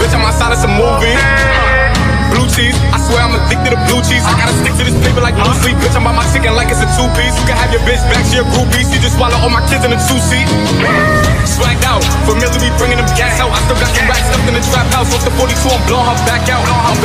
bitch, I'm outside of some movie. Blue cheese, I swear I'm addicted to blue cheese. I gotta stick to this paper like blue sleep. Bitch, I'm by my chicken like it's a two-piece. You can have your bitch back, she a groupie. She just swallow all my kids in a two-seat. Swagged out, familiar, we bringing them gas out. I still got some racks stuffed in the trap house. Off the 42, I'm blowing her back out. I'm